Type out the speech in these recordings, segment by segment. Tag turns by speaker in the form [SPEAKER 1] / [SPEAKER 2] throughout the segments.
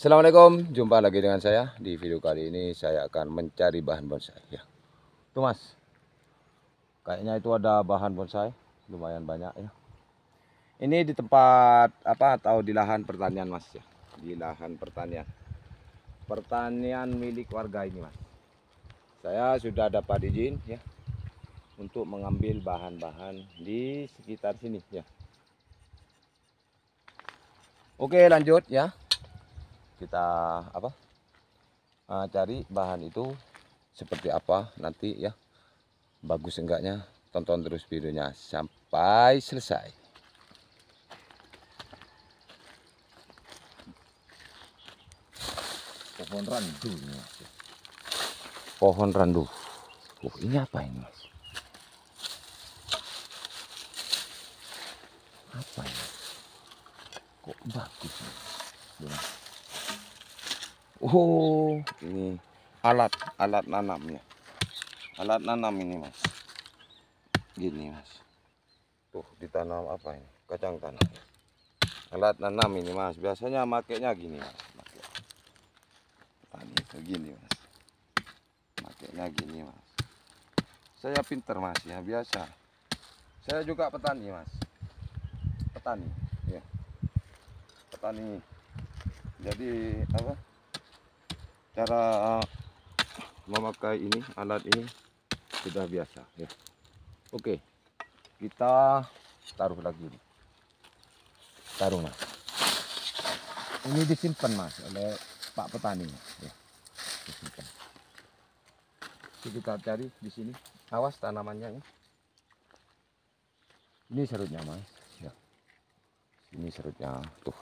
[SPEAKER 1] Assalamualaikum, jumpa lagi dengan saya. Di video kali ini saya akan mencari bahan bonsai ya. Tuh Mas, kayaknya itu ada bahan bonsai lumayan banyak ya. Ini di tempat apa atau di lahan pertanian Mas ya. Di lahan pertanian. Pertanian milik warga ini Mas. Saya sudah dapat izin ya untuk mengambil bahan-bahan di sekitar sini ya. Oke, lanjut ya. Kita cari bahan itu seperti apa nanti ya, bagus enggaknya, tonton terus videonya sampai selesai.
[SPEAKER 2] Pohon randu ini Mas.
[SPEAKER 1] Pohon randu. Ini apa ini Mas? Apa ini? Kok bagus nih? Oh, ini alat nanamnya. Alat nanam ini Mas. Gini Mas. Tuh ditanam apa ini? Kacang tanah. Alat nanam ini Mas. Biasanya makainya gini Mas. Tani begini Mas. Makainya gini Mas. Saya pinter Mas ya, biasa. Saya juga petani Mas. Petani ya. Petani. Jadi apa? Cara memakai ini, alat ini sudah biasa ya. Oke, kita taruh lagi. Taruh Mas. Ini disimpan Mas oleh Pak Petani ya. Disimpan. Jadi kita cari di sini. Awas tanamannya ya. Ini serutnya Mas ya. Ini serutnya tuh.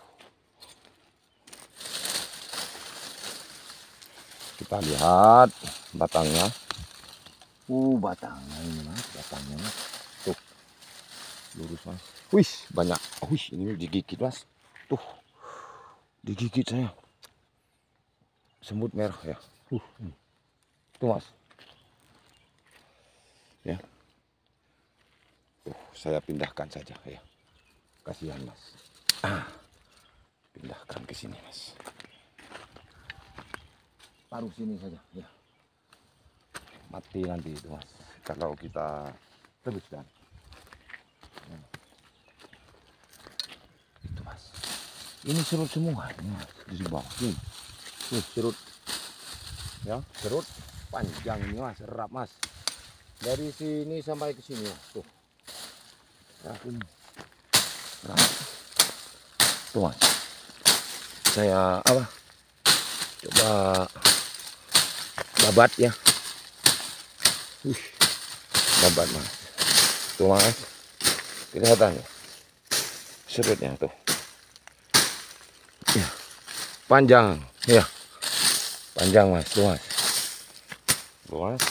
[SPEAKER 1] Kita lihat batangnya. Batangnya ini Mas, batangnya Mas. Tuh. Lurus Mas. Wih, banyak. Wih, ini digigit Mas. Tuh. Digigit saya. Semut merah ya. Tuh Mas. Ya. Tuh, saya pindahkan saja ya. Kasihan Mas. Pindahkan ke sini Mas. Taruh sini saja ya. Mati nanti itu Mas kalau kita teruskan. Itu Mas. Ini serut semua ini Mas di bawah ini. Serut. Ya, serut panjang ini Mas, erap Mas. Dari sini sampai ke sini Mas. Tuh. Ini. Tuh Mas. Saya coba babat ya. Babat Mas. Tuh Mas. Kelihatan ya. Serutnya tuh. Ya. Panjang ya. Panjang Mas, tuh Mas. Tuh Mas.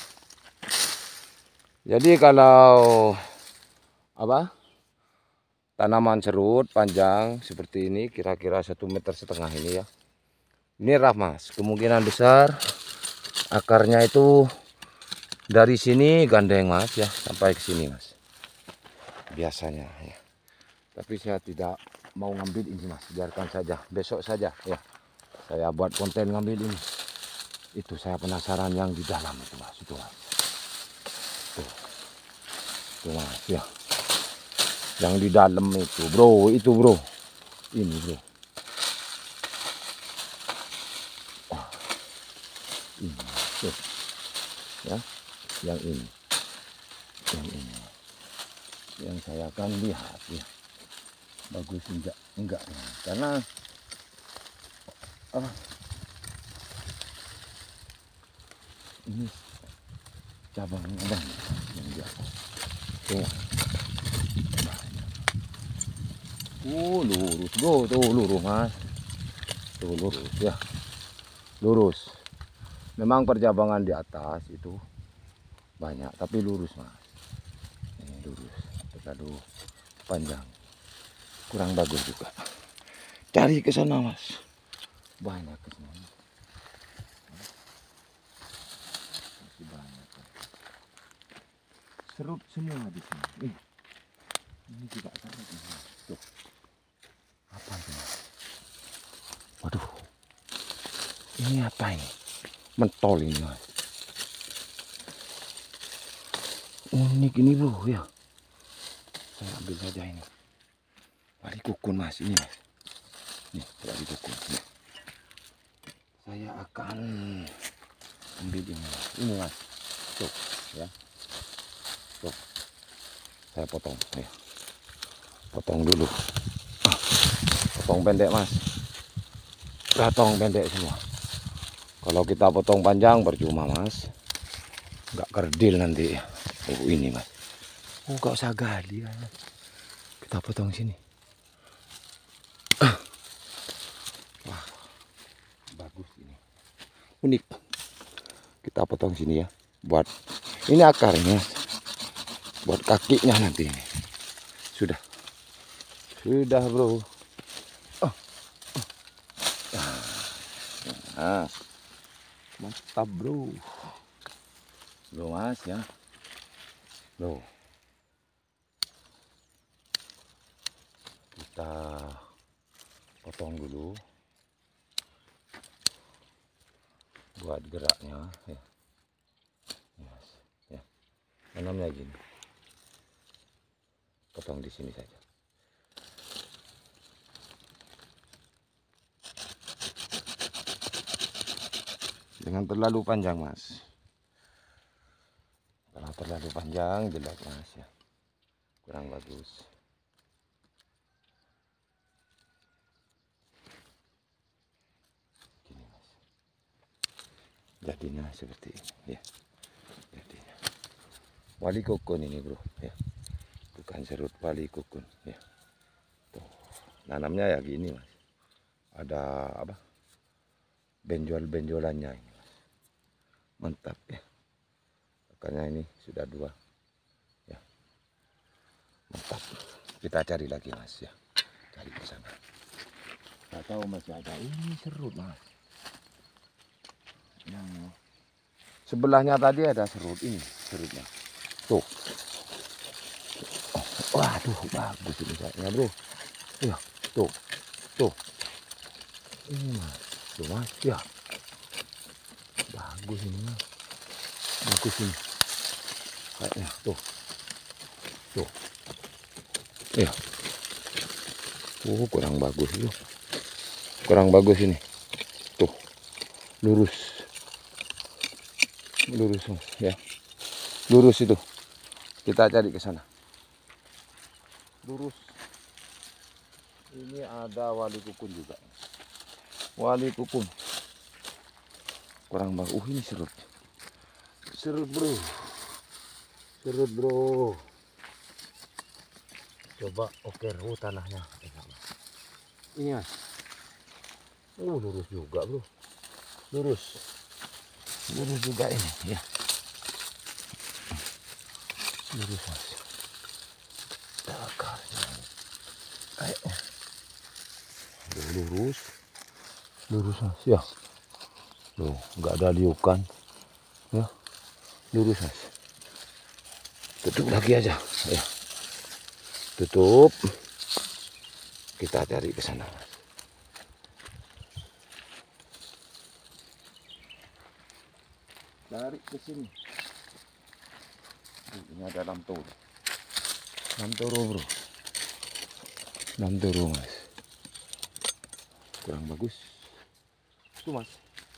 [SPEAKER 1] Jadi kalau tanaman serut panjang seperti ini kira-kira 1,5 meter ini ya. Ini raf Mas, kemungkinan besar akarnya itu dari sini gandeng Mas ya sampai ke sini Mas. Biasanya ya. Tapi saya tidak mau ngambil ini Mas, biarkan saja, besok saja ya. Saya buat konten ngambil ini. Itu saya penasaran yang di dalam itu Mas, itu Mas. Tuh. Tuh Mas ya. Yang di dalam itu bro, itu bro. Ini bro. Ini tuh. Ya, yang ini. Yang ini. Yang saya akan lihat ya. Bagus enggak ya. Karena ini cabang ada yang di atas. Tuh. Lurus bro, tuh lurus Mas. Tuh lurus ya. Lurus. Memang percabangan di atas itu banyak, tapi lurus Mas. Ini lurus, terlalu panjang. Kurang bagus juga. Cari ke sana Mas. Banyak ke sana. Masih banyak. Serut semua di sini. Ini juga serut ini. Tuh. Apa itu Mas? Waduh. Ini apa ini? Mentol ini mas. Unik ini bro ya. Saya ambil saja ini. Wali kukun mas ini mas. Nih wali kukun. Nih. Saya akan ambil ini mas. Ini mas. Tuh ya. Tuh. Saya potong ya. Potong dulu. Potong pendek mas. Potong pendek semua. Kalau kita potong panjang percuma mas, nggak kerdil nanti. Oh ini mas, oh nggak usah gali ya. Kita potong sini. Wah bagus ini, unik. Kita potong sini ya, buat ini akarnya, buat kakinya nanti ini. Sudah bro. Nah. Mantap bro mas ya bro. Kita potong dulu buat geraknya ya. Yes. Ya. Tanamnya gini, potong di sini saja. Jangan terlalu panjang mas, kalau terlalu panjang jelek mas ya, kurang bagus. Gini mas, jadinya seperti ini ya. Jadinya wali kukun ini bro ya, bukan serut, wali kukun ya. Tuh nanamnya ya gini mas, ada apa benjol-benjolannya ini mas. Mantap ya, akarnya ini sudah 2 ya, mantap. Kita cari lagi mas ya, cari ke sana. Nggak tahu masih ada ini serut mas. Yang sebelahnya tadi ada serut, ini serutnya tuh. Waduh bagus ini kayaknya bro ya. Tuh ini mas, tuh mas ya, bagus ini mas, bagus ini kayaknya tuh ya. Kurang bagus itu, kurang bagus ini tuh. Lurus mas ya, lurus itu. Kita cari ke sana lurus. Ini ada wali kukun juga, wali kukun kurang bagus. Ini serut bro, coba oker tanahnya ini mas. Lurus juga bro, lurus juga ini ya, lurus mas. Akarnya lurus mas ya. Loh nggak ada liukan ya, lurus mas. Tutup lagi aja ya, tutup. Kita cari ke sana mas. Cari ke sini. Ini ada lamtoro bro, lamtoro mas. Kurang bagus itu mas.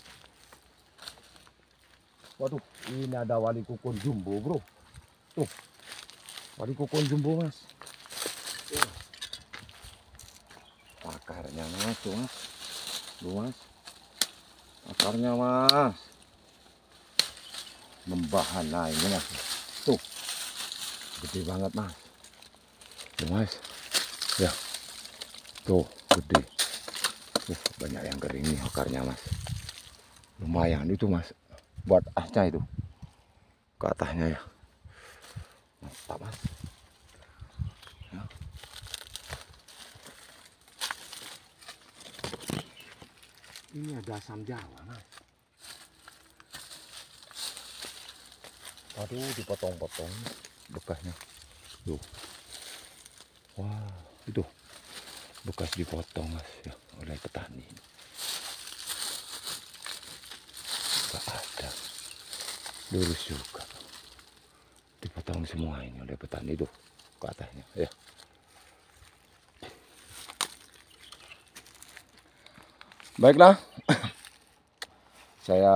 [SPEAKER 1] Waduh ini ada wali kukun jumbo bro. Tuh wali kukun jumbo mas. Akarnya mas, tuh mas. Tuh mas, akarnya mas. Membahan, nah ini mas. Tuh gede banget mas. Tuh mas ya, tuh gede. Banyak yang kering nih akarnya mas. Lumayan itu mas, buat asnya itu ke atasnya ya. Mantap mas ya. Ini ada asam jawa mas. Aduh dipotong-potong bekasnya tuh. Wah itu bekas dipotong mas ya, oleh petani. ada. Lurus juga. Dipotong semua ini oleh petani tuh ke atasnya ya. Baiklah. Saya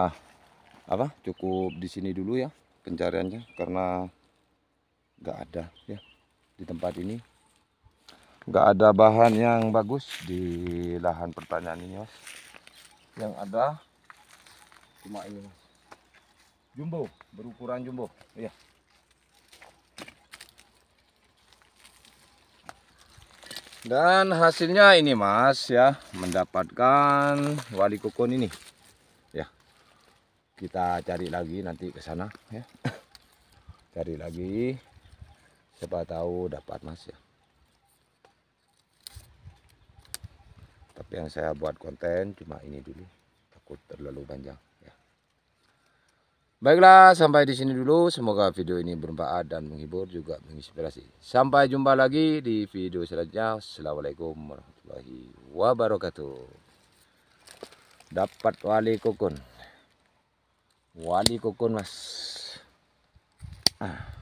[SPEAKER 1] cukup di sini dulu ya pencariannya, karena nggak ada ya di tempat ini, nggak ada bahan yang bagus di lahan pertanian ini, Mas. Yang ada cuma ini, Mas, jumbo, berukuran jumbo ya. Dan hasilnya ini, Mas, ya, mendapatkan wali kokon ini ya. Kita cari lagi nanti ke sana ya. Cari lagi, siapa tahu dapat, Mas, ya. Tapi yang saya buat konten cuma ini dulu, takut terlalu panjang ya. Baiklah, sampai di sini dulu. Semoga video ini bermanfaat dan menghibur, juga menginspirasi. Sampai jumpa lagi di video selanjutnya. Assalamualaikum warahmatullahi wabarakatuh. Dapat wali kokon, Mas.